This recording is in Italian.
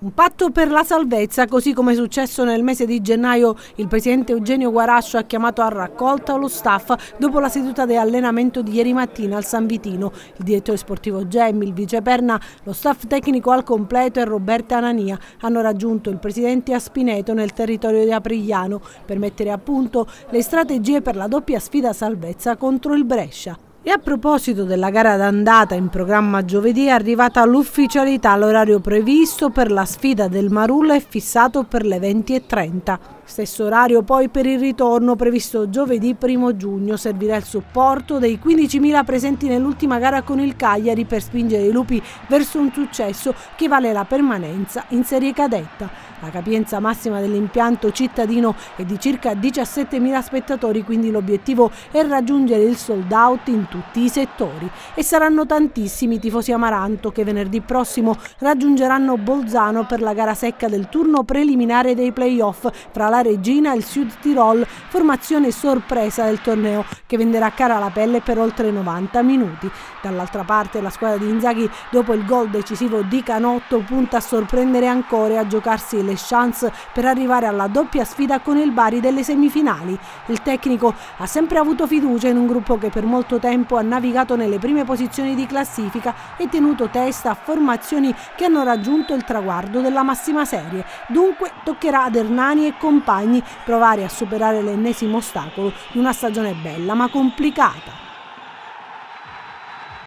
Un patto per la salvezza, così come è successo nel mese di gennaio. Il presidente Eugenio Guarascio ha chiamato a raccolta lo staff dopo la seduta di allenamento di ieri mattina al San Vitino. Il direttore sportivo Gemmi, il vice Perna, lo staff tecnico al completo e Roberta Anania hanno raggiunto il presidente a Spineto nel territorio di Aprigliano per mettere a punto le strategie per la doppia sfida salvezza contro il Brescia. E a proposito della gara d'andata in programma giovedì, è arrivata l'ufficialità. L'orario previsto per la sfida del Marullo è fissato per le 20:30. Stesso orario poi per il ritorno, previsto giovedì 1 giugno. Servirà il supporto dei 15.000 presenti nell'ultima gara con il Cagliari per spingere i lupi verso un successo che vale la permanenza in serie cadetta. La capienza massima dell'impianto cittadino è di circa 17.000 spettatori, quindi l'obiettivo è raggiungere il sold out in tutti i settori. E saranno tantissimi i tifosi amaranto che venerdì prossimo raggiungeranno Bolzano per la gara secca del turno preliminare dei playoff fra la Regina e il Sud Tirol, formazione sorpresa del torneo che venderà cara la pelle per oltre 90 minuti. Dall'altra parte la squadra di Inzaghi, dopo il gol decisivo di Canotto, punta a sorprendere ancora e a giocarsi le chance per arrivare alla doppia sfida con il Bari delle semifinali. Il tecnico ha sempre avuto fiducia in un gruppo che per molto tempo ha navigato nelle prime posizioni di classifica e tenuto testa a formazioni che hanno raggiunto il traguardo della massima serie. Dunque toccherà ad Hernani e compagni provare a superare l'ennesimo ostacolo di una stagione bella ma complicata.